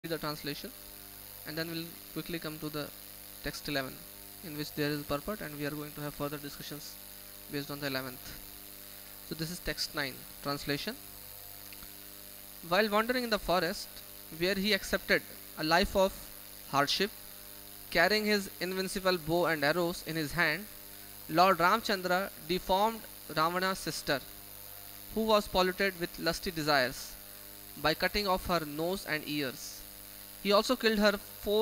the translation, and then we'll quickly come to the text 11, in which there is purport, and we are going to have further discussions based on the 11th. So this is text 9 translation. While wandering in the forest, where he accepted a life of hardship, carrying his invincible bow and arrows in his hand, Lord Ramchandra deformed Ravana's sister, who was polluted with lusty desires, by cutting off her nose and ears. He also killed her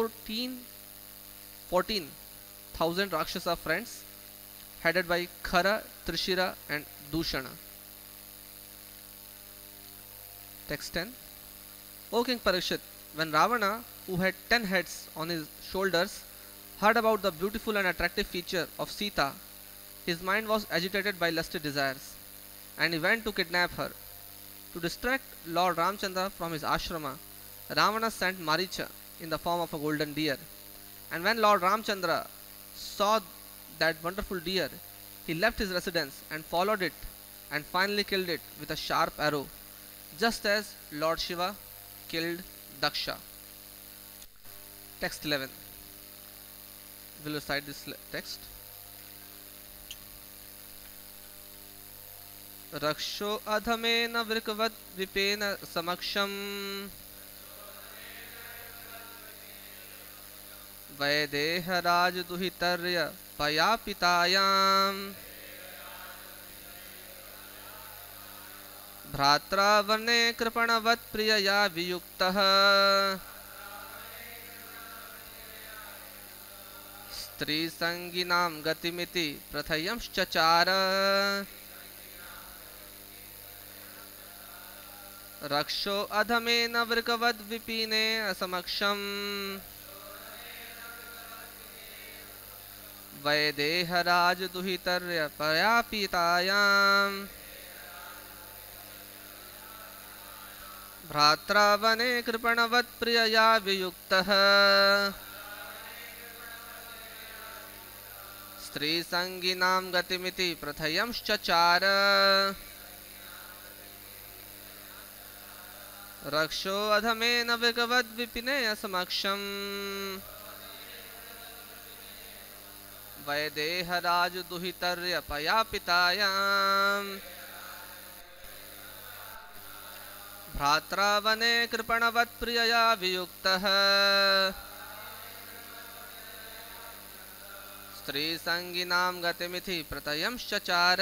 14,000 Rakshasa friends, headed by Khara, Trishira, and Dushana. Text 10. O King Parikshit, when Ravana, who had 10 heads on his shoulders, heard about the beautiful and attractive feature of Sita, his mind was agitated by lusty desires, and he went to kidnap her. To distract Lord Ramchandra from his ashrama, Ravana sent Maricha in the form of a golden deer. And when Lord Ramchandra saw that wonderful deer, he left his residence and followed it and finally killed it with a sharp arrow, just as Lord Shiva killed Daksha. Text 11. We'll recite this text. रक्षो अधमेन वृकवद् विपेन समक्षम् वैदेहराजदुहितर्य पयापितायाम् भ्रात्रा वने कृपणवत् प्रियया वियुक्तः स्त्रीसङ्गिनां गतिमिति प्रथयंश्चचार रक्षो अधमेन वृकवद् विपिने असमक्षम् वैदेहराजदुहितर्य पयापितायाम् भ्रात्रा वने कृपणवत् प्रियया वियुक्तः स्त्रीसङ्गिनां गतिमिति प्रथयंश्चचार रक्षो अधमेन वृकवद् विपिने समक्षम् वैदेहराजदुहितर्य पयापितायाम् भ्रात्रा वने कृपणवत् प्रियया वियुक्तः स्त्रीसङ्गिनां गतिमिति प्रथयंश्चचार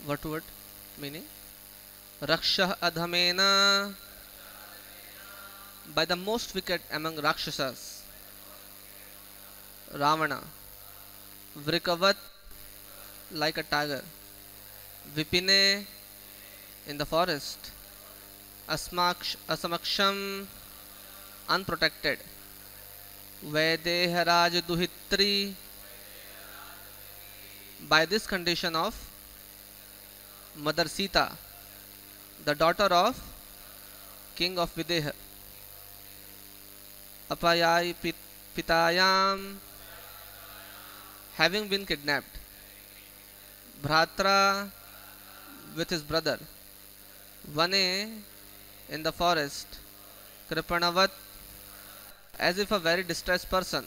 What word meaning? Rakshah adhamena, by the most wicked among Rakshasas. Ravana. Vrikavat, like a tiger. Vipine, in the forest. Asamaksham, unprotected. Vaideharaj Duhitri, by this condition of Mother Sita, the daughter of King of Videha. Apayai Pitayam, having been kidnapped. Bhratra, with his brother. Vane, in the forest. Kripanavat, as if a very distressed person.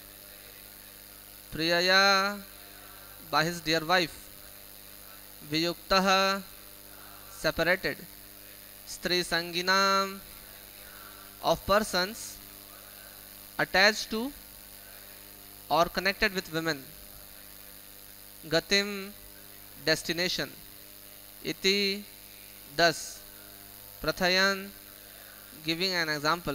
Priyaya, by his dear wife. Viyuktaha, separated. Stri Sanginam, of persons attached to or connected with women. Gatim, destination. Iti, thus. Prathayan, giving an example.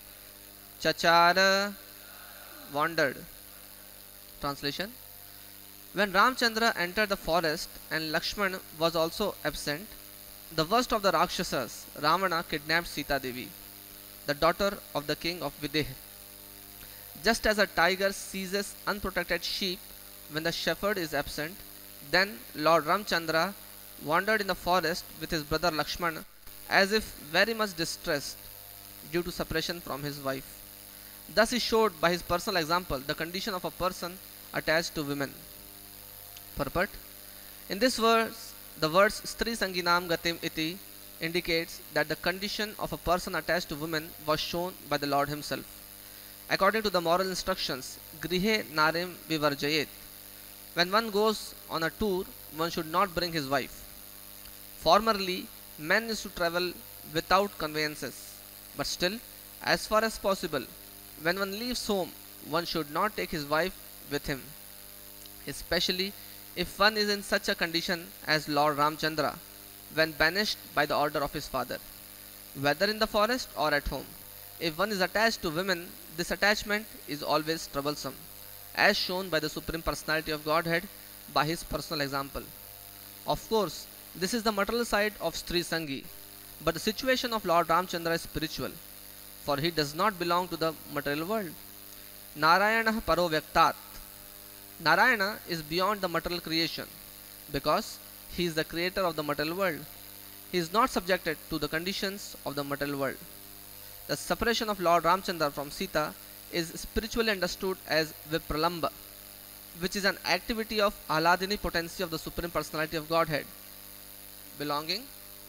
Chachara, wandered. Translation. When Ramchandra entered the forest and Lakshman was also absent, the worst of the Rakshasas, Ravana, kidnapped Sita Devi, the daughter of the king of Videha. Just as a tiger seizes unprotected sheep when the shepherd is absent, then Lord Ramchandra wandered in the forest with his brother Lakshman as if very much distressed due to separation from his wife. Thus he showed by his personal example the condition of a person attached to women. Purport. In this verse, the words Stri Sanginam Gatim Iti indicates that the condition of a person attached to women was shown by the Lord himself. According to the moral instructions, Grihe Narim Vivarjayet, when one goes on a tour, one should not bring his wife. Formerly, men used to travel without conveyances, but still, as far as possible, when one leaves home, one should not take his wife with him, especially if one is in such a condition as Lord Ramchandra, when banished by the order of his father, whether in the forest or at home. If one is attached to women, this attachment is always troublesome, as shown by the Supreme Personality of Godhead by his personal example. Of course, this is the material side of Stri Sangi, but the situation of Lord Ramchandra is spiritual, for he does not belong to the material world. Narayana Paro Vyaktat. Narayana is beyond the material creation, because he is the creator of the material world. He is not subjected to the conditions of the material world. The separation of Lord Ramchandra from Sita is spiritually understood as Vipralamba, which is an activity of Ahladini potency of the Supreme Personality of Godhead, belonging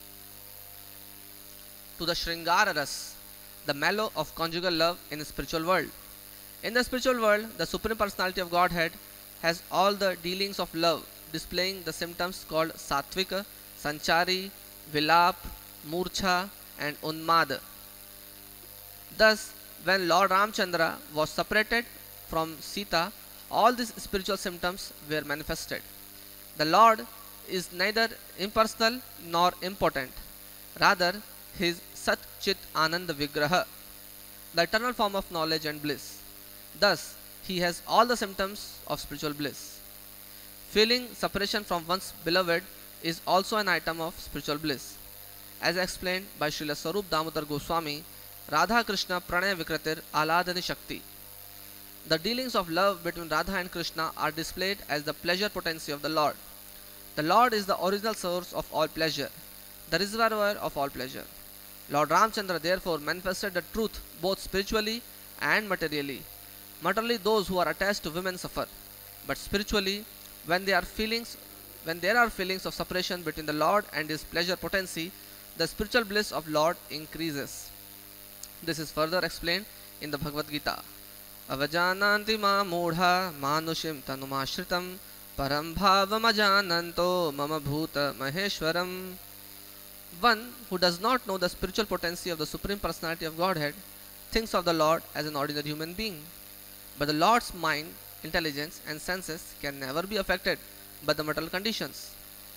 to the Shringara Ras, the mellow of conjugal love in the spiritual world. In the spiritual world, the Supreme Personality of Godhead has all the dealings of love, displaying the symptoms called Sattvika, Sanchari, Vilap, Murcha, and Unmad. Thus, when Lord Ramchandra was separated from Sita, all these spiritual symptoms were manifested. The Lord is neither impersonal nor impotent. Rather, he is Sat Chit Ananda Vigraha, the eternal form of knowledge and bliss. Thus, he has all the symptoms of spiritual bliss. Feeling separation from one's beloved is also an item of spiritual bliss. As explained by Srila Sarup Damodar Goswami, Radha Krishna Pranaya Vikratir Aladhani Shakti. The dealings of love between Radha and Krishna are displayed as the pleasure potency of the Lord. The Lord is the original source of all pleasure, the reservoir of all pleasure. Lord Ramchandra therefore manifested the truth both spiritually and materially. Materially, those who are attached to women suffer, but spiritually, when there are feelings of separation between the Lord and his pleasure potency, the spiritual bliss of Lord increases. This is further explained in the Bhagavad Gita. Avajananti ma mudha manushim tanumashritam param bhavamajananto mama bhuta maheshwaram. One who does not know the spiritual potency of the Supreme Personality of Godhead thinks of the Lord as an ordinary human being. But the Lord's mind, intelligence and senses can never be affected by the material conditions.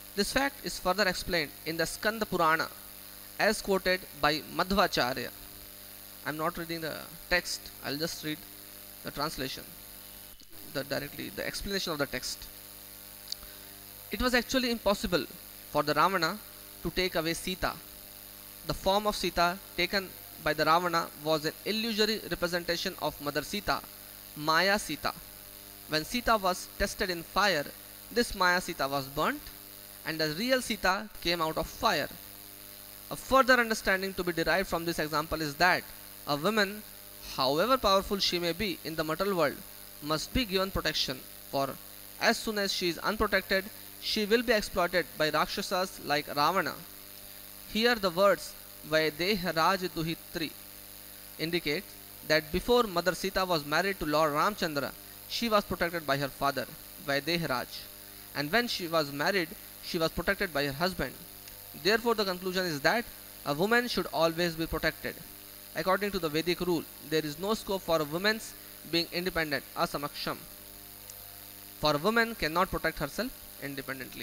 This fact is further explained in the Skanda Purana as quoted by Madhvacharya. I'm not reading the text, I'll just read the translation, the explanation of the text. It was actually impossible for the Ravana to take away Sita. The form of Sita taken by the Ravana was an illusory representation of Mother Sita, Maya Sita. When Sita was tested in fire, this Maya Sita was burnt and the real Sita came out of fire. A further understanding to be derived from this example is that a woman, however powerful she may be in the material world, must be given protection, for as soon as she is unprotected, she will be exploited by Rakshasas like Ravana. Here the words Vaidehraj Duhitri indicate that before Mother Sita was married to Lord Ramchandra, she was protected by her father, Vaidehraj, and when she was married, she was protected by her husband. Therefore, the conclusion is that a woman should always be protected. According to the Vedic rule, there is no scope for a woman's being independent, asamaksham. For a woman cannot protect herself independently.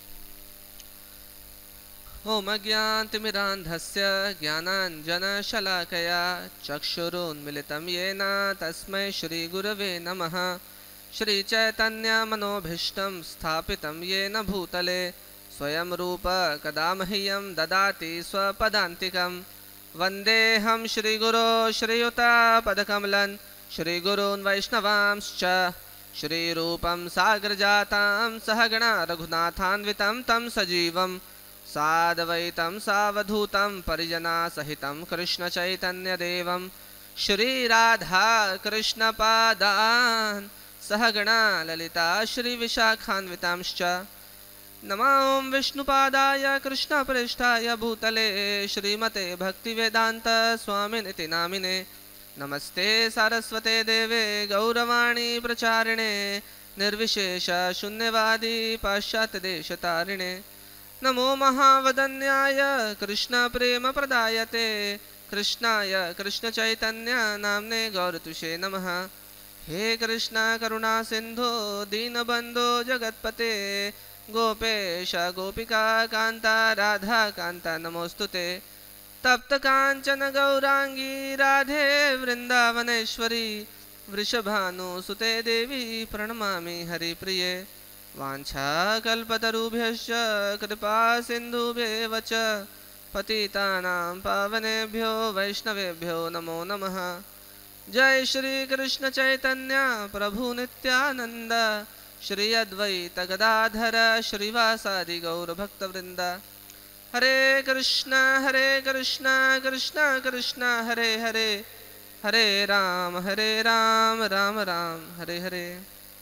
Om Agyantimirandhasya Jnananjanashalakaya Chakshurunmilitam Yena Tasmai Shri Gurave Namaha Shri Chaitanya Manobhishtam Sthapitam Yena Bhutale Swayam Rupa Kadamahyam Dadati Swapadantikam Vandeham Shri Guru Shri Yuta Padakamalan Shri Gurun Vaishnavamscha Shri Rupam Sagrajatam Sahagana Raghunathanvitam Tam Sajivam Sadvaitam Savadhutam Parijana Sahitam Krishna Chaitanya Devam Shri Radha Krishna Padan Sahagana Lalita Shri Vishakhanvitamscha Namam Vishnupadaya Krishna Prishtaya Bhutale Shrimate Bhaktivedanta Swaminiti Namine Namaste Saraswate Deve Gauravani Pracharine Nirvishesha Shunyavadi Pashat Deshatarine Namo Mahavadanyaya Krishna Prema Pradayate Krishnaya Krishna Chaitanya Namne Gauratushe Namaha He Krishna Karuna Sindhu Dinabandhu Jagatpate Gopesha Gopika Kanta Radha Kanta Namostute Tapta Kanchana Gaurangi Radhe Vrindavaneshwari Vrishabhanu Sute Devi Pranamami Hari Priye Vancha Kalpatarubhyascha Kripa Sindhubheva cha Patitanam Pavanebhyo Vaishnavebhyo Namo Namaha Jai Shri Krishna Chaitanya Prabhu Nityananda Shri Advaita Gadadhara Shri Vasadi Gaura Bhakta Vrinda Hare Krishna Krishna Krishna Hare Hare Hare Ram Ram Ram Hare Hare.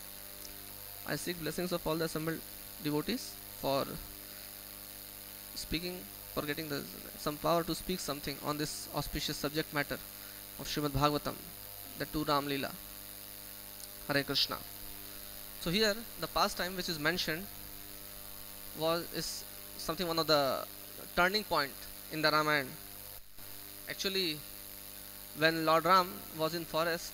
I seek blessings of all the assembled devotees for speaking, for getting some power to speak something on this auspicious subject matter of Srimad Bhagavatam, the 2 Ram Leela. Hare Krishna. So here the pastime which is mentioned is something, one of the turning point in the Ramayana. Actually, when Lord Ram was in forest,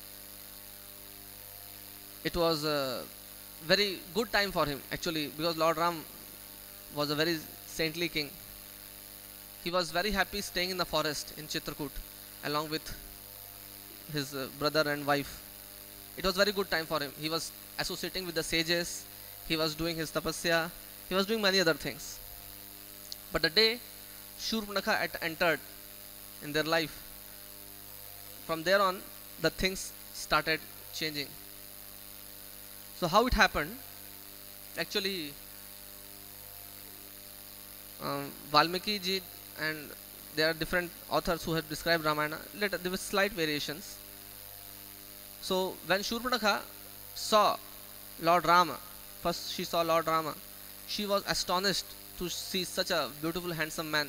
it was a very good time for him actually, because Lord Ram was a very saintly king. He was very happy staying in the forest in Chitrakoot along with his brother and wife. It was very good time for him. He was associating with the sages, he was doing his tapasya, he was doing many other things. But the day Shurpanakha had entered in their life, from there on the things started changing. So how it happened? Actually, Valmiki ji, and there are different authors who have described Ramayana. Later there were slight variations. So when Shurpanakha saw Lord Rama, first she saw Lord Rama, she was astonished to see such a beautiful, handsome man.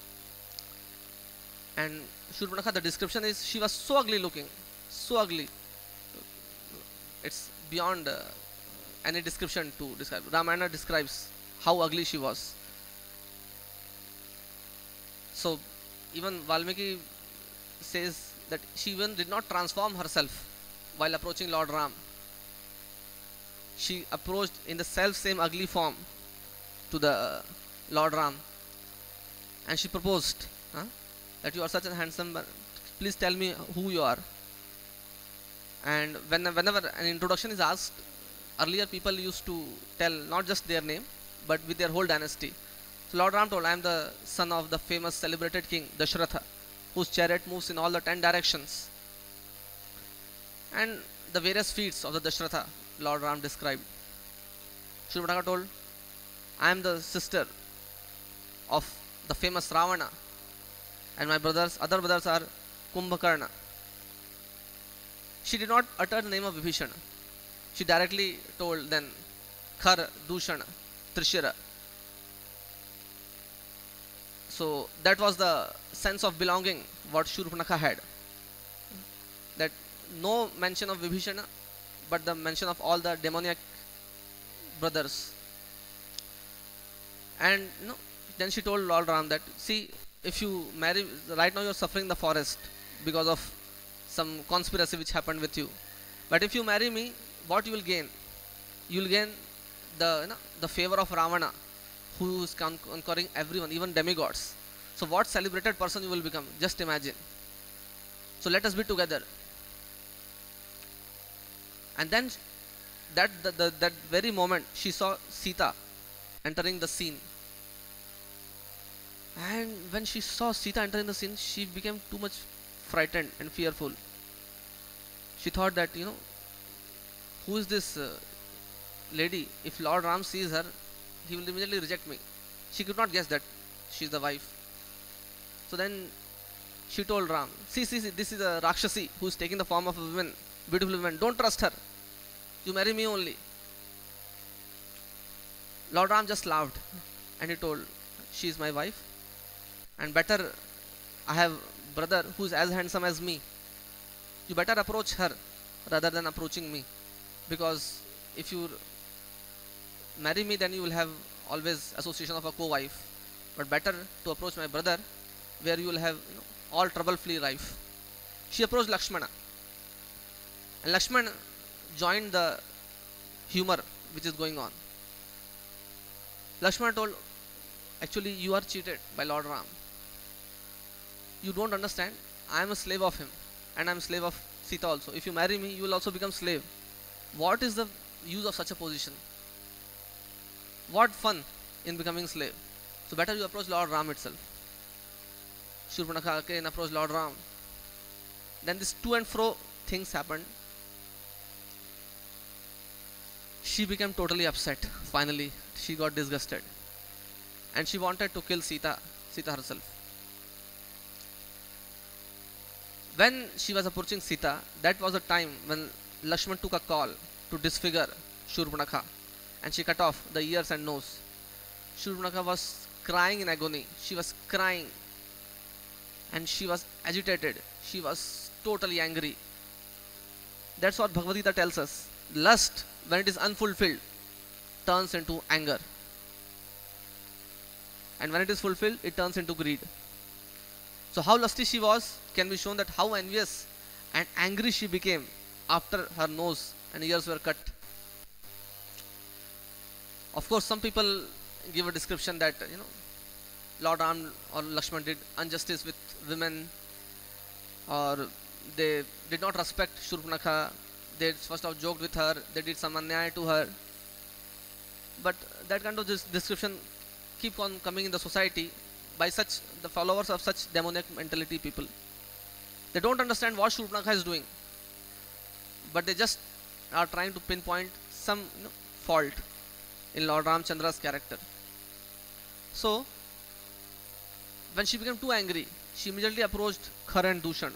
And Shurpanakha, the description is, she was so ugly looking, so ugly. It's beyond any description to describe. Ramayana describes how ugly she was. So even Valmiki says that she even did not transform herself while approaching Lord Ram. She approached in the self same ugly form. to the Lord Ram, and she proposed, huh, that you are such a handsome man, please tell me who you are. And whenever an introduction is asked, earlier people used to tell not just their name but with their whole dynasty. So Lord Ram told, I am the son of the famous celebrated king Dashratha, whose chariot moves in all the 10 directions. And the various feats of the Dashratha Lord Ram described. Shurpanakha told, I am the sister of the famous Ravana, and my other brothers are Kumbhakarna. She did not utter the name of Vibhishana. She directly told then Khar, Dushana, Trishira. So that was the sense of belonging what Shurpanakha had. That no mention of Vibhishana, but the mention of all the demoniac brothers. And then she told Lord Ram that, see, if you marry, right now you are suffering in the forest because of some conspiracy which happened with you. But if you marry me, what you will gain? You will gain the favor of Ravana, who is conquering everyone, even demigods. So what celebrated person you will become? Just imagine. So let us be together. And then that very moment she saw Sita entering the scene. And when she saw Sita entering the scene, she became too much frightened and fearful. She thought that, who is this lady? If Lord Ram sees her, he will immediately reject me. She could not guess that she is the wife. So then she told Ram, see, this is a Rakshasi who is taking the form of a woman, beautiful woman. Don't trust her. You marry me only. Lord Ram just laughed and he told, she is my wife, and better I have brother who is as handsome as me. You better approach her rather than approaching me, because if you marry me, then you will have always association of a co-wife. But better to approach my brother, where you will have all trouble-free life. She approached Lakshmana, and Lakshmana joined the humor which is going on. Lakshmana told, actually you are cheated by Lord Ram. You don't understand. I am a slave of him, and I am slave of Sita also. If you marry me, you will also become slave. What is the use of such a position? What fun in becoming slave? So better you approach Lord Ram itself. Shurpanakha again approached Lord Ram. Then this to and fro things happened. She became totally upset. Finally, she got disgusted, and she wanted to kill Sita herself. When she was approaching Sita, that was the time when Lakshman took a call to disfigure Shurpanakha, and she cut off the ears and nose. Shurpanakha was crying in agony. She was crying, and she was agitated. She was totally angry. That's what Bhagavad Gita tells us. Lust, when it is unfulfilled, turns into anger, and when it is fulfilled, it turns into greed. So how lusty she was can be shown that how envious and angry she became after her nose and ears were cut. Of course, some people give a description that Lord Ram or Lakshman did injustice with women, or they did not respect Shurpanakha. They first of joked with her. They did some anyaya to her. But that kind of description keep on coming in the society by the followers of such demoniac mentality people. They don't understand what Shurpanakha is doing, but they just are trying to pinpoint some fault in Lord Ramchandra's character. So when she became too angry, she immediately approached Khara and Dushan.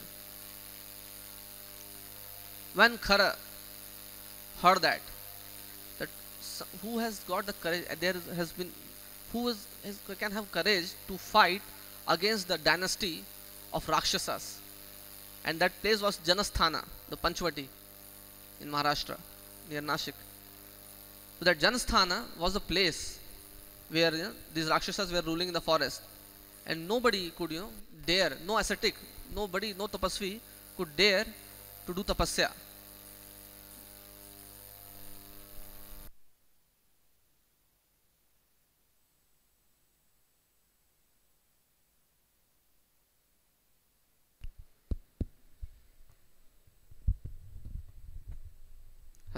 When Khara heard that who has got the courage, there has been can have courage to fight against the dynasty of Rakshasas, and that place was Janasthana, the Panchvati in Maharashtra near Nashik. So that Janasthana was the place where these Rakshasas were ruling in the forest, and nobody could dare, no ascetic, nobody, no tapasvi could dare to do tapasya.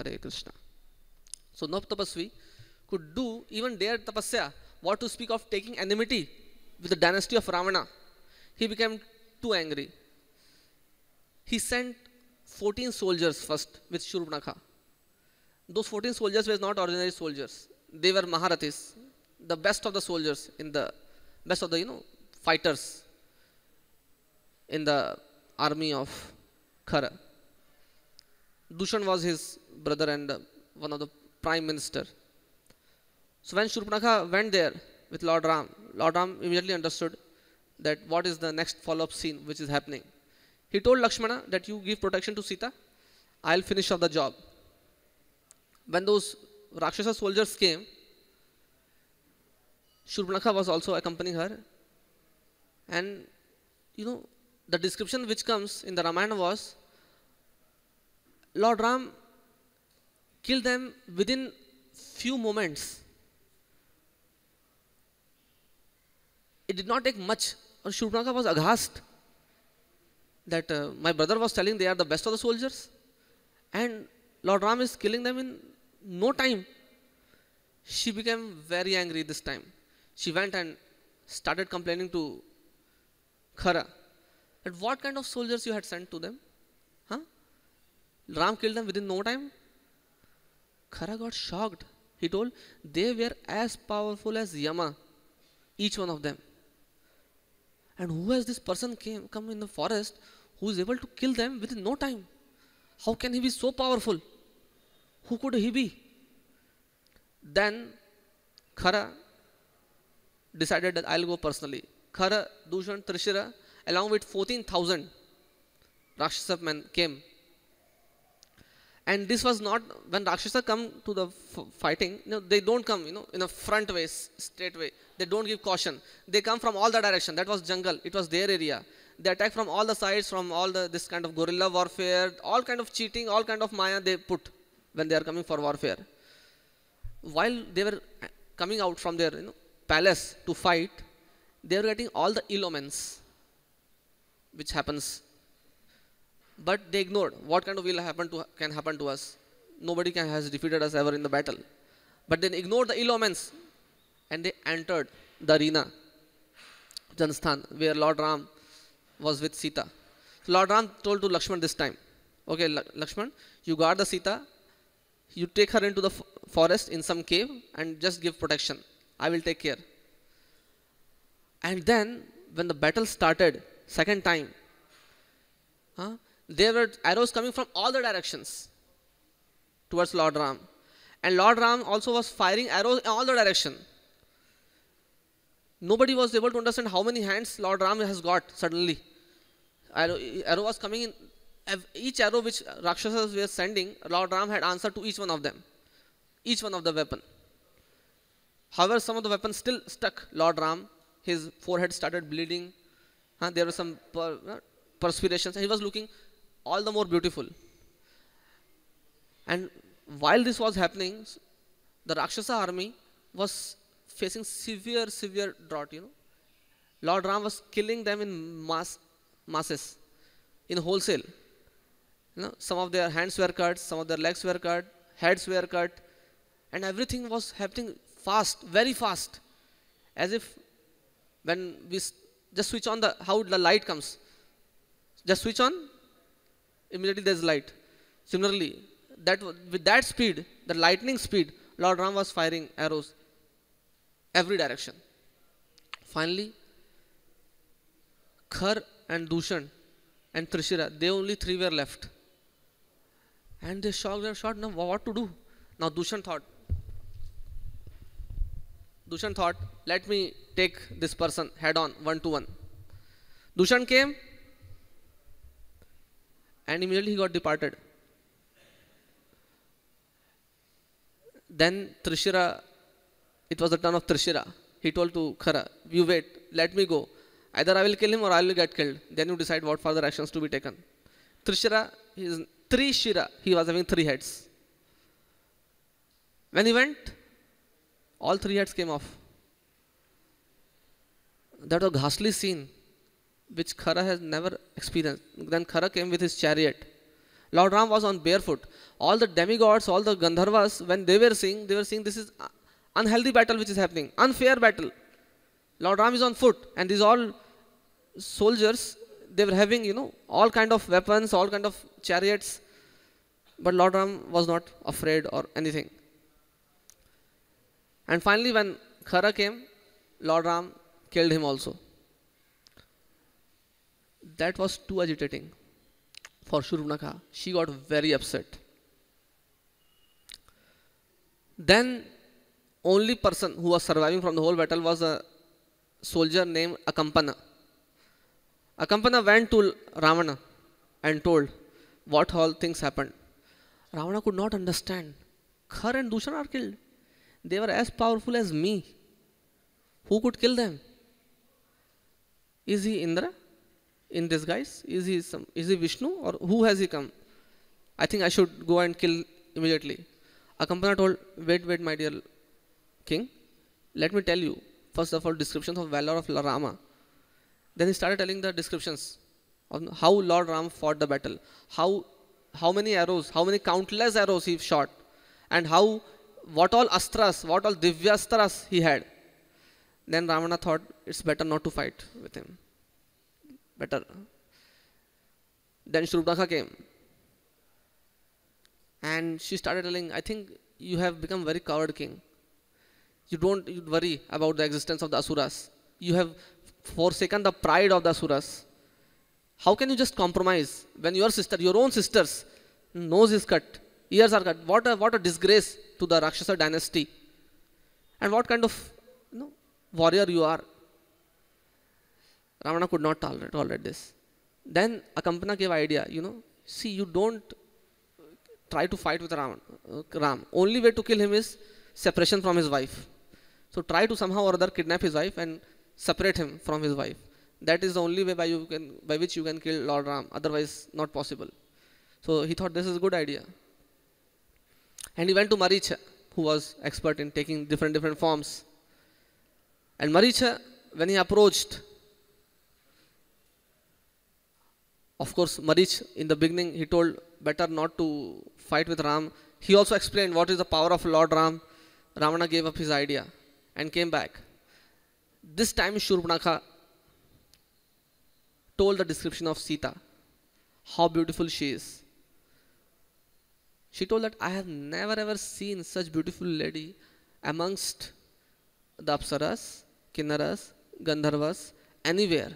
Hare Krishna. So no tapasvi could do even dare tapasya. What to speak of taking enmity with the dynasty of Ravana? He became too angry. He sent 14 soldiers first with Shurpanakha. Those 14 soldiers were not ordinary soldiers. They were Maharathis, the best of the soldiers in the best of the fighters in the army of Khara. Dushan was his brother and one of the prime minister. So when Shurpanakha went there with Lord Ram immediately understood that what is the next follow-up scene which is happening. He told Lakshmana that you give protection to Sita, I'll finish off the job. When those Rakshasa soldiers came, Shurpanakha was also accompanying her. And the description which comes in the Ramayana was, Lord Ram killed them within few moments. It did not take much. And Shurpanakha was aghast that my brother was telling they are the best of the soldiers. And Lord Ram is killing them in no time. She became very angry this time. She went and started complaining to Khara that what kind of soldiers you had sent to them? Huh? Ram killed them within no time. Khara got shocked. He told they were as powerful as Yama, each one of them. And who has this person come in the forest who is able to kill them within no time? How can he be so powerful? Who could he be? Then Khara decided that I'll go personally. Khara, Dushan, Trishira, along with 14,000 Rakshasa men came. And this was not, when Rakshasa come to the fighting, they don't come, in a front way, straight way. They don't give caution. They come from all the direction. That was jungle. It was their area. They attack from all the sides, from all this kind of guerrilla warfare, all kind of cheating, all kind of maya they put when they are coming for warfare. While they were coming out from their palace to fight, they were getting all the ill omens which happens. But they ignored what kind of ill can happen to us. Nobody has defeated us ever in the battle. But they ignored the ill omens and they entered the arena, Jansthan, where Lord Ram was with Sita. So Lord Ram told to Lakshman this time, okay, Lakshman, you guard the Sita, you take her into the forest in some cave and just give protection. I will take care. And then when the battle started, second time, there were arrows coming from all the directions towards Lord Ram. And Lord Ram also was firing arrows in all the direction. Nobody was able to understand how many hands Lord Ram has got suddenly. Arrow was coming in. Each arrow which Rakshasas were sending, Lord Ram had answered to each one of them. Each one of the weapon. However, some of the weapons still stuck Lord Ram. His forehead started bleeding. There were some perspirations. And he was looking all the more beautiful. And while this was happening, the Rakshasa army was facing severe drought, Lord Ram was killing them in masses, in wholesale. Some of their hands were cut, some of their legs were cut, heads were cut, and everything was happening fast, very fast. As if when we just switch on how the light comes. Just switch on, immediately there's light. Similarly, with that speed, the lightning speed, Lord Ram was firing arrows every direction. Finally, Khar and Dushan and Trishira, they only three were left. And they shot, now what to do? Now Dushan thought, let me take this person head on, 1-to-1. Dushan came and immediately he got departed. Then Trishira, it was the turn of Trishira. He told to Khara, you wait, let me go. Either I will kill him or I will get killed. Then you decide what further actions to be taken. Trishira, Trishira, he was having 3 heads. When he went, all 3 heads came off. That was a ghastly scene which Khara has never experienced. Then Khara came with his chariot. Lord Ram was on barefoot. all the demigods, all the Gandharvas, when they were seeing this is unhealthy battle which is happening, unfair battle. Lord Ram is on foot, and these all soldiers, they were having, all kind of weapons, all kind of chariots, but Lord Ram was not afraid or anything. And finally, when Khara came, Lord Ram killed him also. That was too agitating for Shurpanakha. She got very upset. Then, only person who was surviving from the whole battle was a soldier named Akampana. Akampana went to Ravana and told what all things happened. Ravana could not understand. Khar and Dushan are killed. They were as powerful as me. Who could kill them? Is he Indra in disguise? Is he Vishnu, or who has he come? I think I should go and kill immediately. Akampana told, wait, my dear king. Let me tell you, first of all, descriptions of valor of Rama. Then he started telling the descriptions of how Lord Ram fought the battle, how many arrows, how many countless arrows he shot, and what all astras, what all divyastras he had. Then Ravana thought it's better not to fight with him. Better. Then Shurpanakha came. And she started telling, I think you have become very coward king. You don't worry about the existence of the Asuras. You have forsaken the pride of the Asuras. How can you just compromise when your sister, your own sister's nose is cut, ears are cut? What a disgrace to the Rakshasa dynasty. And what kind of warrior you are. Ravana could not tolerate this. Then Akampana gave idea, see, you don't try to fight with Ram. Only way to kill him is separation from his wife. So try to somehow or other kidnap his wife and separate him from his wife. That is the only way by which you can kill Lord Ram. Otherwise, not possible. So he thought this is a good idea. And he went to Maricha, who was expert in taking different forms. And Maricha, when he approached, of course, Marich, in the beginning, he told better not to fight with Ram. He also explained what is the power of Lord Ram. Ravana gave up his idea and came back. This time, Shurpanakha told the description of Sita, how beautiful she is. She told that I have never ever seen such beautiful lady amongst the Apsaras, Kinnaras, Gandharvas, anywhere.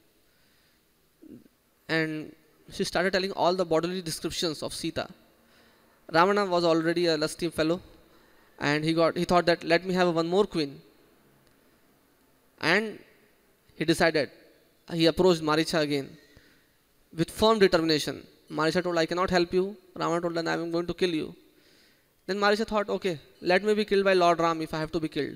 And she started telling all the bodily descriptions of Sita. Ravana was already a lusty fellow, and he thought that let me have one more queen. And he decided, he approached Maricha again with firm determination. Maricha told, I cannot help you. Ravana told, then I am going to kill you. Then Maricha thought, okay, let me be killed by Lord Ram if I have to be killed.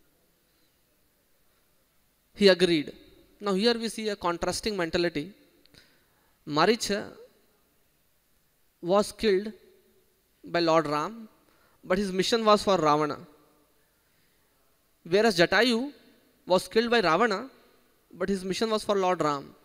He agreed. Now here we see a contrasting mentality. Maricha was killed by Lord Ram, but his mission was for Ravana. Whereas Jatayu was killed by Ravana, but his mission was for Lord Ram.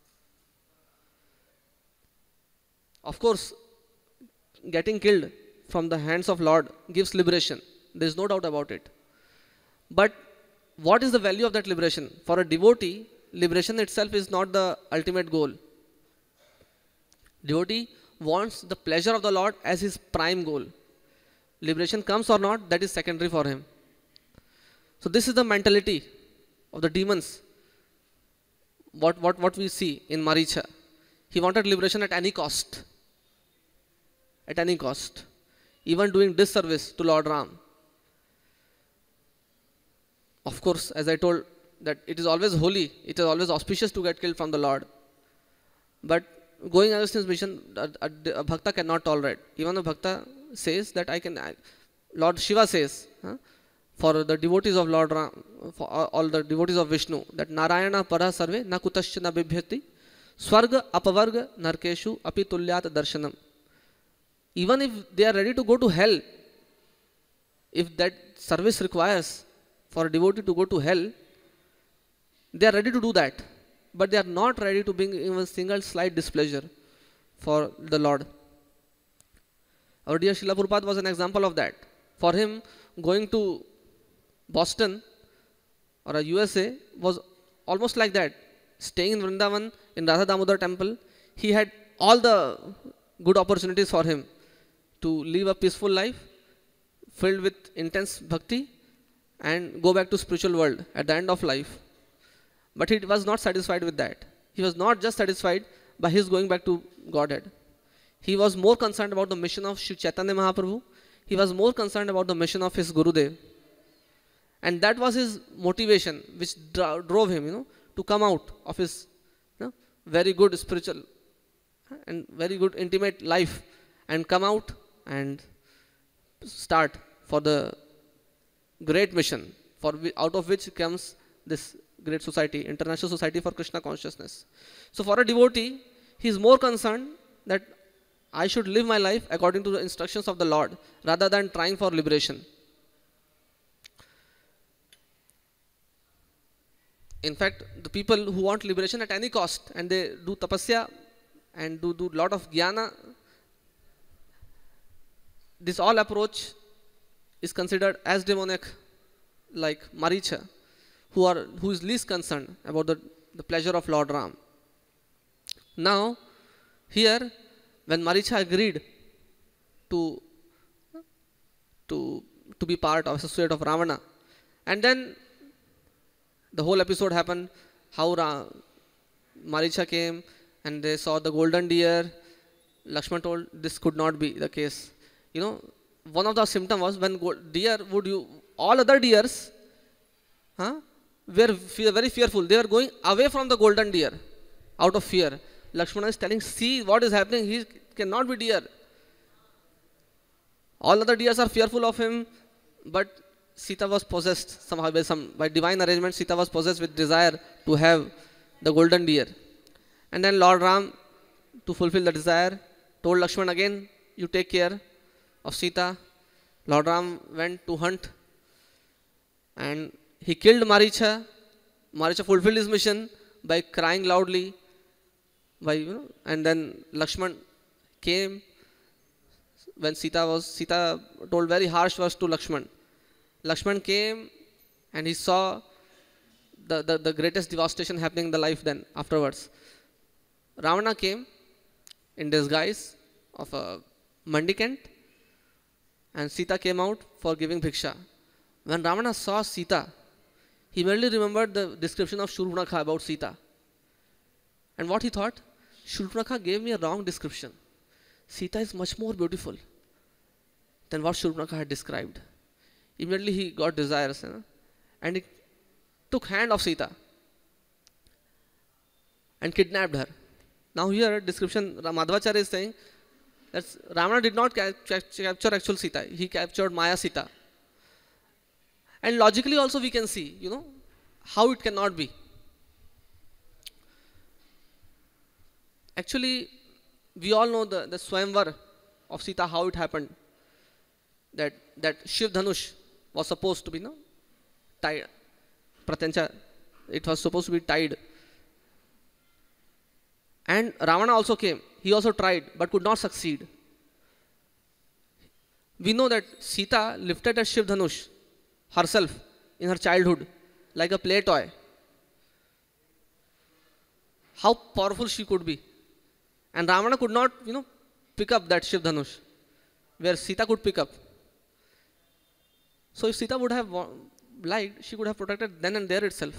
Of course, getting killed from the hands of Lord gives liberation. There is no doubt about it. But what is the value of that liberation? For a devotee, liberation itself is not the ultimate goal. Devotee wants the pleasure of the Lord as his prime goal. Liberation comes or not, that is secondary for him. So this is the mentality of the demons. What we see in Maricha. He wanted liberation at any cost. At any cost. Even doing disservice to Lord Ram. Of course, as I told, that it is always holy, it is always auspicious to get killed from the Lord. But going against his mission, a bhakta cannot tolerate. Even the bhakta says that Lord Shiva says, for the devotees of Lord Ram, for all the devotees of Vishnu, that Narayana para sarve na kutasya na bibhyati swarga apavarga narkeshu api tulyat darshanam. Even if they are ready to go to hell, if that service requires for a devotee to go to hell, they are ready to do that. But they are not ready to bring even single slight displeasure for the Lord. Our dear Srila Prabhupada was an example of that. For him, going to Boston or a USA was almost like that. Staying in Vrindavan, in Radha Damodar temple, he had all the good opportunities for him to live a peaceful life, filled with intense bhakti, and go back to spiritual world at the end of life. But he was not satisfied with that. He was not just satisfied by his going back to Godhead. He was more concerned about the mission of Shiv Chaitanya Mahaprabhu. He was more concerned about the mission of his Gurudev. And that was his motivation, which drove him, to come out of his very good spiritual and very good intimate life and come out and start for the great mission, out of which comes this great society, International Society for Krishna Consciousness. So for a devotee, he is more concerned that I should live my life according to the instructions of the Lord rather than trying for liberation. In fact, the people who want liberation at any cost and they do tapasya and do lot of jnana, this all approach is considered as demonic, like Maricha, who is least concerned about the pleasure of Lord Ram. Now, here, when Maricha agreed to be part of associate of Ravana, and then the whole episode happened, how Maricha came and they saw the golden deer. Lakshman told this could not be the case. One of the symptoms was when deer all other deers were very fearful. They were going away from the golden deer out of fear. Lakshmana is telling, see what is happening, he cannot be deer. All other deers are fearful of him, but Sita was possessed somehow by divine arrangement. Sita was possessed with desire to have the golden deer. And then Lord Ram, to fulfill the desire, told Lakshman again, you take care of Sita. Lord Ram went to hunt and he killed Maricha. Maricha fulfilled his mission by crying loudly. And then Lakshman came when Sita told very harsh words to Lakshman. Lakshman came and he saw the greatest devastation happening in the life then afterwards. Ravana came in disguise of a mendicant and Sita came out for giving bhiksha. When Ravana saw Sita, he merely remembered the description of Shurvanakha about Sita. And what he thought? Shurvanakha gave me a wrong description. Sita is much more beautiful than what Shurvanakha had described. Immediately he got desires and he took hand of Sita and kidnapped her. Now here description, Madhvacharya is saying that Ravana did not capture actual Sita, he captured Maya Sita. And logically also we can see, how it cannot be. Actually, we all know the Swayamvar of Sita, how it happened. That Shiv Dhanush was supposed to be tied. Pratyanja, it was supposed to be tied. And Ravana also came. He also tried but could not succeed. We know that Sita lifted a Shiv Dhanush herself in her childhood like a play toy. How powerful she could be. And Ravana could not, pick up that Shiv Dhanush where Sita could pick up. So if Sita would have liked, she could have protected then and there itself.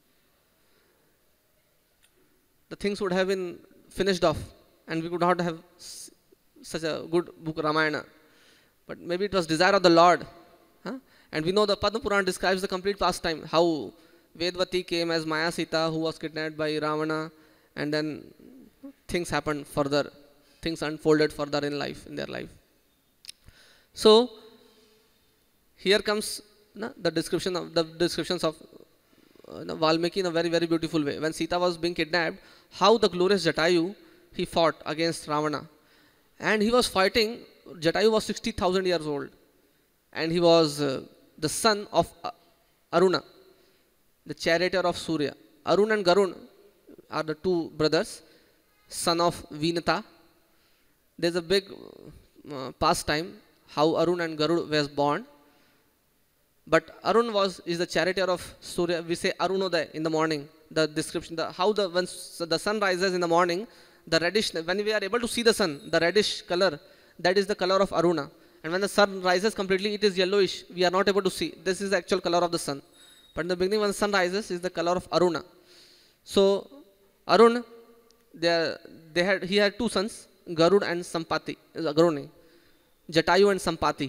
The things would have been finished off and we could not have such a good book Ramayana. But maybe it was desire of the Lord. And we know the Padma Purana describes the complete pastime, how Vedvati came as Maya Sita who was kidnapped by Ravana, and then things happened further, things unfolded further in their life. So here comes the descriptions of Valmiki in a very, very beautiful way. When Sita was being kidnapped, how the glorious Jatayu, he fought against Ravana. And he was fighting, Jatayu was 60,000 years old. And he was the son of Aruna, the charioteer of Surya. Arun and Garun are the two brothers, son of Vinata. There's a big past time, how Arun and Garud was born. But Arun is the charioteer of Surya. We say Arunoday in the morning. The description, when the sun rises in the morning, the reddish, when we are able to see the sun, the reddish color, that is the color of Aruna. And when the sun rises completely, it is yellowish. We are not able to see. This is the actual color of the sun. But in the beginning, when the sun rises, is the color of Aruna. So Arun, he had two sons, Garud and Sampati. Garuni, Jatayu and Sampati.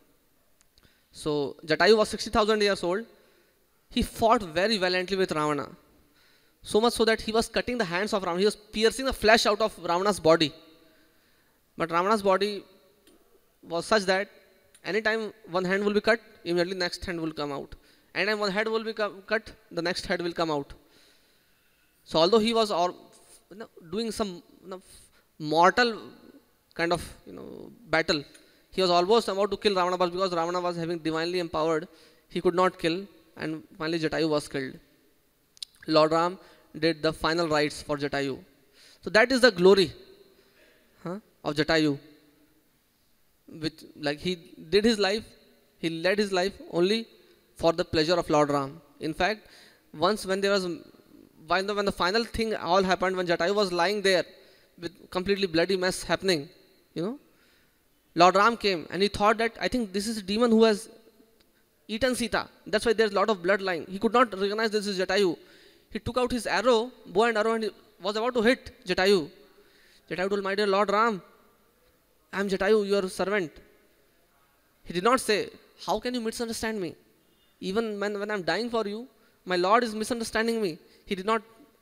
So Jatayu was 60,000 years old. He fought very valiantly with Ravana. So much so that he was cutting the hands of Ravana. He was piercing the flesh out of Ravana's body. But Ravana's body was such that anytime one hand will be cut, immediately next hand will come out. Anytime one head will be cut, the next head will come out. So although he was doing some mortal kind of battle, he was almost about to kill Ravana, but because Ravana was having divinely empowered, he could not kill, and finally Jatayu was killed. Lord Ram did the final rites for Jatayu. So that is the glory of Jatayu. Which, like, he did his life, he led his life only for the pleasure of Lord Ram. In fact, once when the final thing all happened, when Jatayu was lying there with completely bloody mess happening, Lord Ram came and he thought that, I think this is a demon who has eaten Sita. That's why there's a lot of blood lying. He could not recognize this is Jatayu. He took out his bow and arrow, and he was about to hit Jatayu. Jatayu told, my dear Lord Ram, I am Jatayu, your servant. He did not say, how can you misunderstand me? Even when I am dying for you, my Lord is misunderstanding me. He did not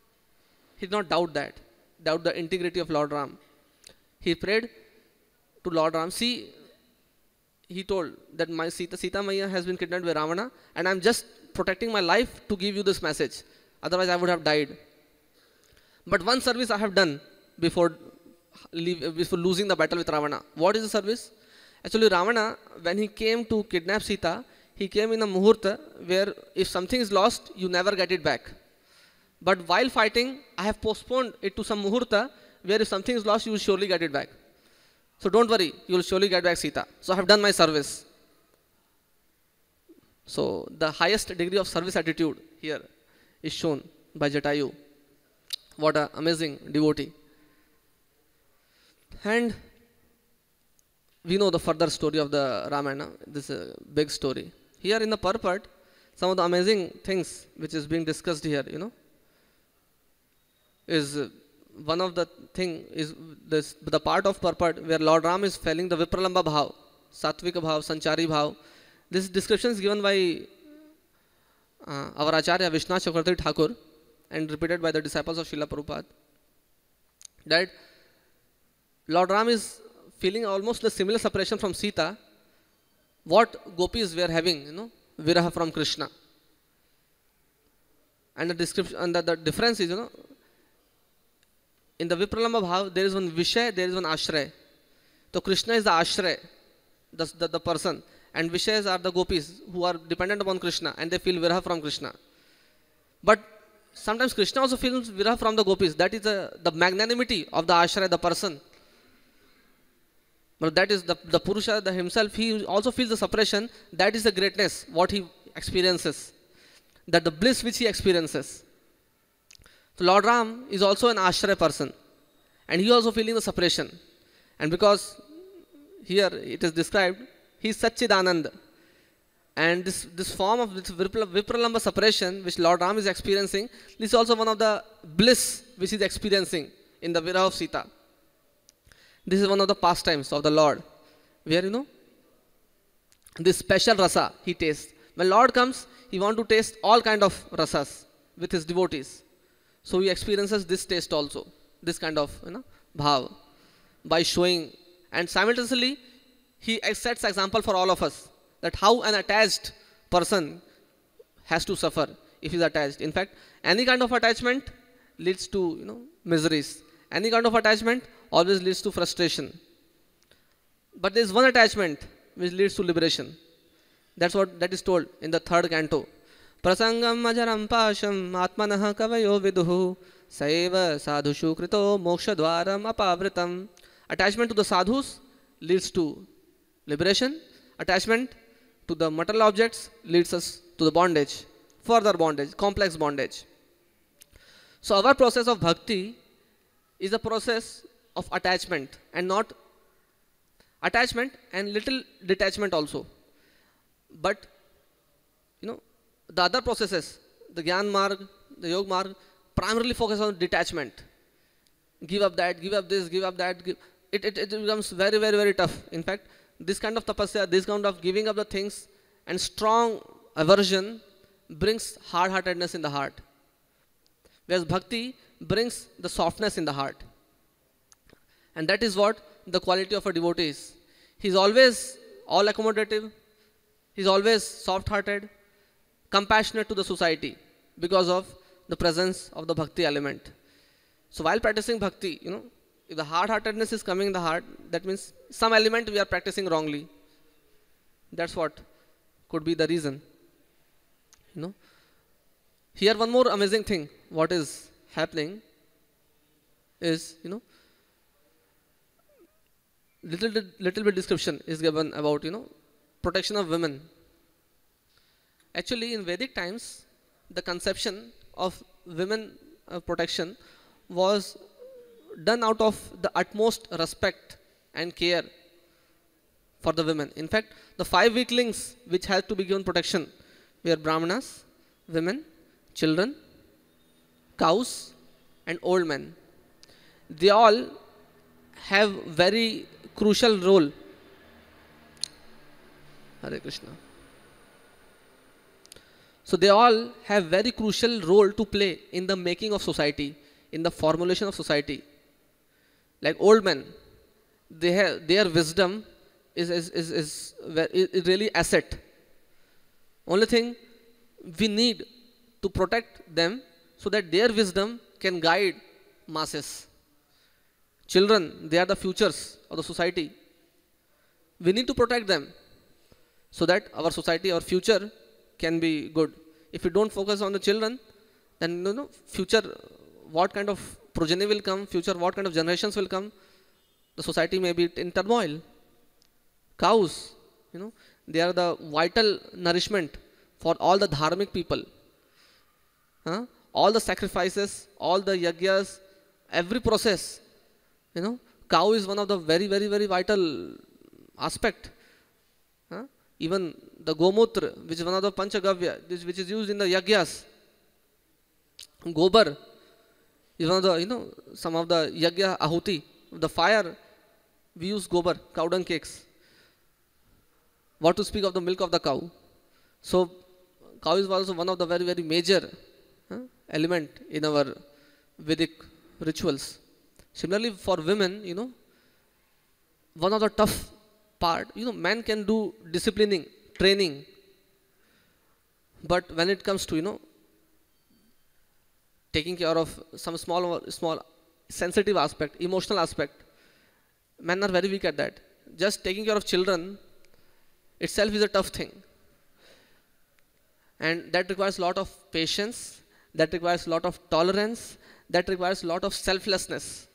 doubt the integrity of Lord Ram. He prayed to Lord Ram. See, he told that my Sita Maya has been kidnapped by Ravana, and I am just protecting my life to give you this message. Otherwise, I would have died. But one service I have done before losing the battle with Ravana. What is the service? Actually, Ravana, when he came to kidnap Sita, he came in a muhurta where if something is lost, you never get it back. But while fighting, I have postponed it to some muhurta where if something is lost, you will surely get it back. So don't worry, you will surely get back Sita. So I have done my service. So the highest degree of service attitude here is shown by Jatayu. What an amazing devotee. And we know the further story of the Ramayana. This is a big story. Here in the purport, some of the amazing things which is being discussed here, is one of the thing is the part of purport where Lord Ram is felling the Vipralamba Bhav, Satvika Bhav, Sanchari Bhav. This description is given by our Acharya Vishwanath Chakravarti Thakur and repeated by the disciples of Srila Prabhupada. That Lord Ram is feeling almost the similar separation from Sita, what gopis were having, viraha from Krishna. And the description and the difference is, in the Vipralamba Bhav, there is one Vishay, there is one Ashray. So Krishna is the Ashray, the person, and Vishayas are the gopis who are dependent upon Krishna and they feel viraha from Krishna. But sometimes Krishna also feels viraha from the gopis. That is the magnanimity of the Ashray, the person. But that is the Purusha himself, he also feels the separation. That is the greatness, what he experiences. That the bliss which he experiences. So Lord Ram is also an Ashray person. And he also feeling the separation. And because here it is described, he is Satchidanand. And this form of this Vipralamba separation which Lord Ram is experiencing, this is also one of the bliss which he is experiencing in the viraha of Sita. This is one of the pastimes of the Lord, where this special rasa he tastes. When Lord comes, he wants to taste all kind of rasas with his devotees. So he experiences this taste also, this kind of bhav, by showing, and simultaneously he sets example for all of us that how an attached person has to suffer if he is attached. In fact, any kind of attachment leads to miseries. Any kind of attachment always leads to frustration. But there is one attachment which leads to liberation. That is told in the 3rd canto. Prasangam majaram pasham atmanaha kavayo viduhu saiva sadhushu krito moksha dwaram apavritam. Attachment to the sadhus leads to liberation. Attachment to the material objects leads us to the bondage, further bondage, complex bondage. So our process of bhakti is a process of attachment, and not attachment and little detachment also. But the other processes, the Gyan Marg, the Yog Marg, primarily focus on detachment. Give up that, give up this, give up that. It becomes very, very, very tough. In fact, this kind of tapasya, this kind of giving up the things and strong aversion brings hard-heartedness in the heart. Whereas bhakti brings the softness in the heart. And that is what the quality of a devotee is. He is always all accommodative. He is always soft-hearted, compassionate to the society because of the presence of the bhakti element. So while practicing bhakti, if the hard-heartedness is coming in the heart, that means some element we are practicing wrongly. That's what could be the reason. Here one more amazing thing, what is happening is, little bit description is given about, protection of women. Actually, in Vedic times, the conception of women protection was done out of the utmost respect and care for the women. In fact, the 5 weaklings which had to be given protection were brahmanas, women, children, cows, and old men. They all have very crucial role. Hare Krishna. So they all have very crucial role to play in the making of society, in the formulation of society. Like old men, their wisdom is really asset. Only thing we need to protect them so that their wisdom can guide masses. Children, they are the futures of the society. We need to protect them so that our society, our future can be good. If we don't focus on the children, then future, what kind of progeny will come, future, what kind of generations will come, the society may be in turmoil. Cows, they are the vital nourishment for all the dharmic people. All the sacrifices, all the yagyas, every process, cow is one of the very, very, very vital aspect. Even the gomutra, which is one of the panchagavya, which is used in the yagyas. Gobar is one of the, some of the yagya ahuti, the fire, we use gobar, cow dung cakes. What to speak of the milk of the cow. So, cow is also one of the very, very major element in our Vedic rituals. Similarly, for women, one of the tough part, man can do disciplining, training, but when it comes to, taking care of some small sensitive aspect, emotional aspect, men are very weak at that. Just taking care of children itself is a tough thing. And that requires a lot of patience, that requires a lot of tolerance, that requires a lot of selflessness.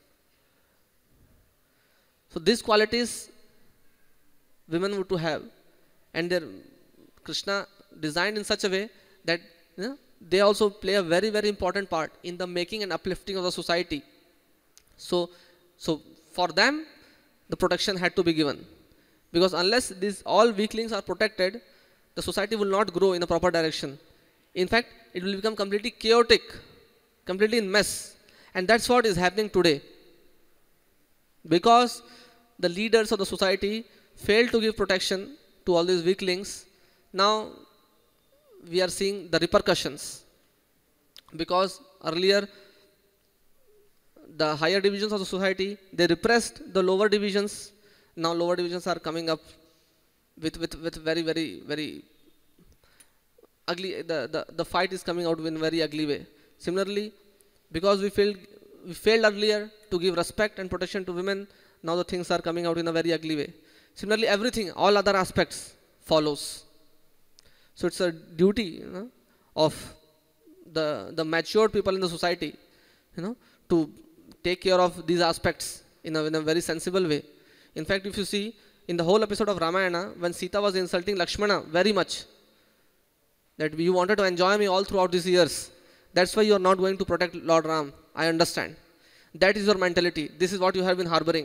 So these qualities women were to have, and their Krishna designed in such a way that they also play a very, very important part in the making and uplifting of the society. So for them, the protection had to be given, because unless these all weaklings are protected, the society will not grow in a proper direction. In fact, it will become completely chaotic, completely in mess, and that's what is happening today. Because the leaders of the society failed to give protection to all these weaklings, now we are seeing the repercussions. Because earlier, the higher divisions of the society, they repressed the lower divisions. Now lower divisions are coming up with very, very, very ugly, the fight is coming out in a very ugly way. Similarly, because we failed earlier to give respect and protection to women, now the things are coming out in a very ugly way. Similarly, everything, all other aspects follows. So it's a duty of the mature people in the society, to take care of these aspects in a very sensible way, In fact, if you see in the whole episode of Ramayana, when Sita was insulting Lakshmana very much, that you wanted to enjoy me all throughout these years, that's why you are not going to protect Lord Ram. I understand. That is your mentality. This is what you have been harboring.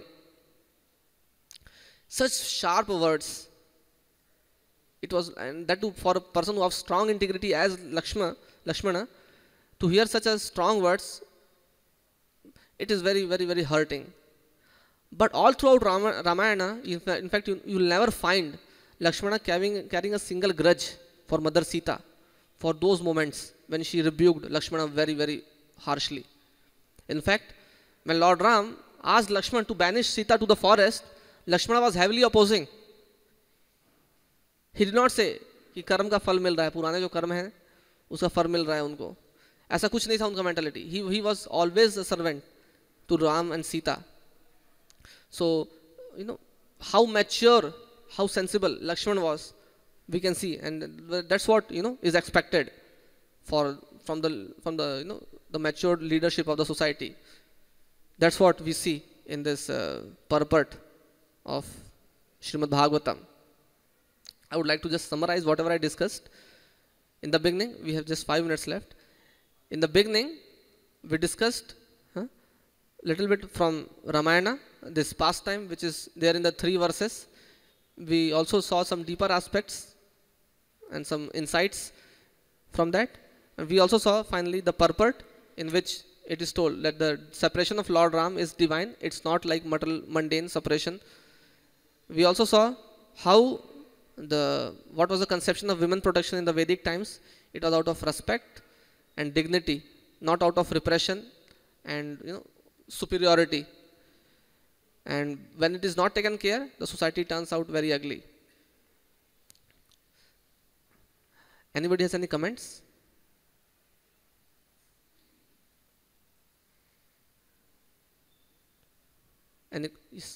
Such sharp words. It was, and that too for a person who has strong integrity as Lakshmana, to hear such as strong words, it is very, very, very hurting. But all throughout Ramayana, in fact, you will never find Lakshmana carrying a single grudge for Mother Sita for those moments when she rebuked Lakshmana very, very harshly. In fact, when Lord Ram asked Lakshmana to banish Sita to the forest, Lakshmana was heavily opposing. He did not say कि कर्म का फल मिल रहा है, पुराने जो कर्म है उसका फल मिल रहा है उनको. ऐसा कुछ नहीं था उनका mentality. He was always a servant to Ram and Sita. So, you know, how mature, how sensible Lakshmana was, we can see, and that's what, you know, is expected from the you know, the matured leadership of the society. That's what we see in this purport of Srimad Bhagavatam. I would like to just summarize whatever I discussed. In the beginning, we have just 5 minutes left. In the beginning, we discussed little bit from Ramayana, this pastime which is there in the 3 verses. We also saw some deeper aspects and some insights from that. And we also saw finally the purport in which it is told that the separation of Lord Ram is divine. It's not like mundane separation. We also saw how what was the conception of women protection in the Vedic times. It was out of respect and dignity, not out of repression and, you know, superiority. And when it is not taken care, the society turns out very ugly. Anybody has any comments? Yes.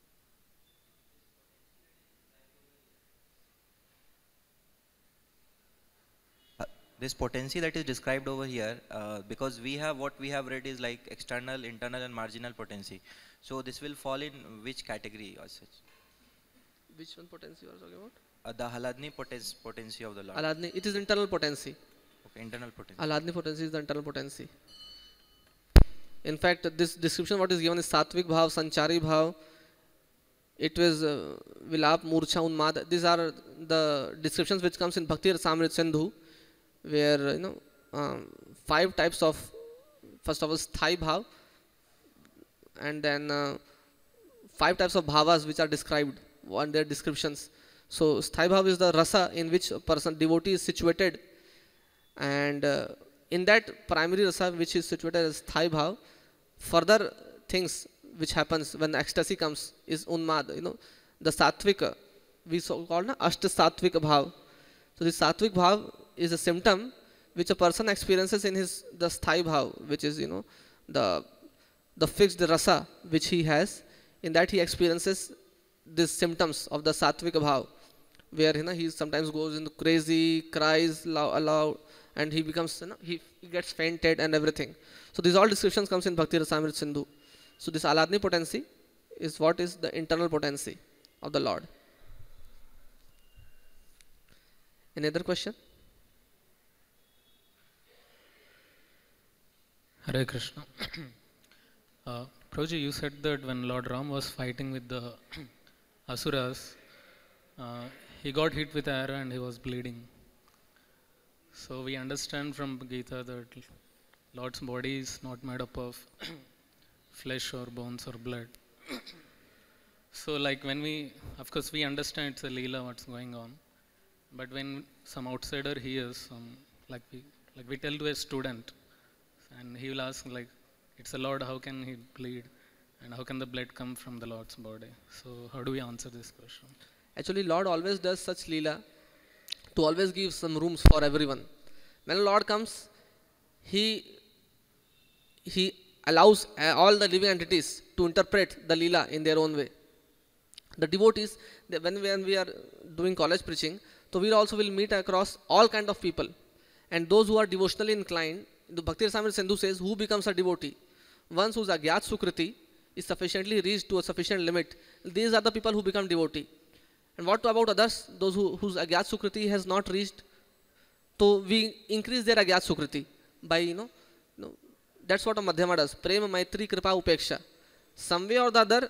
This potency that is described over here, because what we have read is like external, internal and marginal potency. So this will fall in which category as such? Which one potency you are talking about? The Haladni potency of the Lord. Aladni, it is internal potency. Okay, internal potency. Aladni potency is the internal potency. In fact, this description what is given is Satvik Bhav, Sanchari Bhav. It was Vilap, Murcha, Unmad. These are the descriptions which comes in Bhakti Rasamrita Sindhu, where, you know, 5 types of, first of all, Sthai Bhav, and then 5 types of bhavas which are described on their descriptions. So Sthai Bhav is the rasa in which a devotee is situated, and in that primary rasa which is situated as Sthai Bhav, further things which happens when ecstasy comes is Unmad, you know, the Satvika, we so called Ashta Satvika Bhav. So this Satvik Bhav is a symptom which a person experiences in the Sthai Bhav, which is, you know, the fixed rasa which he has. In that he experiences these symptoms of the Satvika Bhav, where, you know, he sometimes goes into crazy, cries aloud, and he becomes, you know, he gets fainted and everything. So these all descriptions comes in Bhakti Rasamrita Sindhu. So this Aladni potency is what is the internal potency of the Lord. Any other question? Hare Krishna. Prabhuji, you said that when Lord Ram was fighting with the Asuras, he got hit with an arrow and he was bleeding. So we understand from Gita that Lord's body is not made up of flesh or bones or blood. So like when we, of course we understand it's a Leela what's going on, but when some outsider hears, like we tell to a student, and he will ask like, it's a Lord, how can he bleed? And how can the blood come from the Lord's body? So how do we answer this question? Actually, Lord always does such Leela to always give some rooms for everyone. When Lord comes, He allows all the living entities to interpret the Leela in their own way. The devotees, when we are doing college preaching, so we also will meet across all kind of people. And those who are devotionally inclined, the Bhakti Rasamrita Sindhu says, who becomes a devotee? One who is Agyat Sukriti, is sufficiently reached to a sufficient limit, these are the people who become devotee. And what about others, those whose Agyat Sukriti has not reached? So we increase their Agyat Sukriti by, that's what a Madhyama does. Prema, Maitri, Kripa, Upeksha. Some way or the other,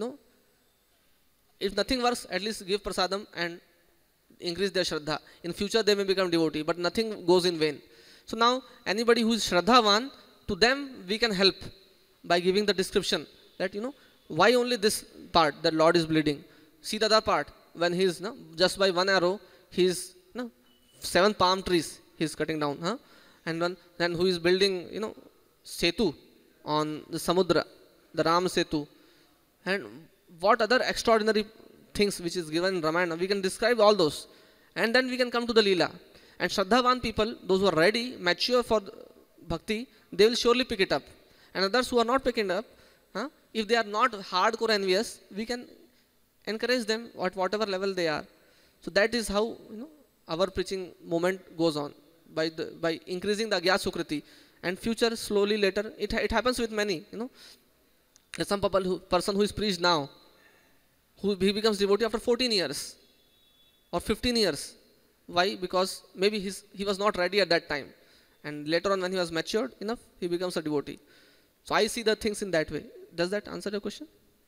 if nothing works, at least give prasadam and increase their Shraddha. In future they may become devotee, but nothing goes in vain. So now anybody who is Shraddhavan, to them we can help by giving the description that, why only this part, that Lord is bleeding. See the other part, when he is, just by one arrow, he is, 7 palm trees he is cutting down. And then who is building, Setu on the Samudra, the Ram Setu. And what other extraordinary things which is given in Ramayana, we can describe all those. And then we can come to the Leela. And Shraddhavan people, those who are ready, mature for bhakti, they will surely pick it up. And others who are not picking up, if they are not hardcore envious, we can encourage them at whatever level they are. So that is how our preaching movement goes on, by increasing the Agyat Sukriti. And future, slowly later, it happens with many. There's some person who is preached now, he becomes devotee after 14 years or 15 years. Why? Because maybe he was not ready at that time. And later on, when he was matured enough, he becomes a devotee. So I see the things in that way. Does that answer your question?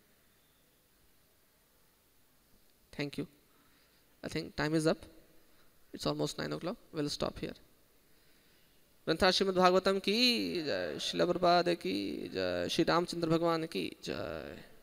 Thank you. I think time is up. It's almost 9 o'clock. We'll stop here. Grantha Shrimad Bhagavatam की जय, श्रील प्रभुपाद की जय, श्री रामचंद्र भगवान की जय.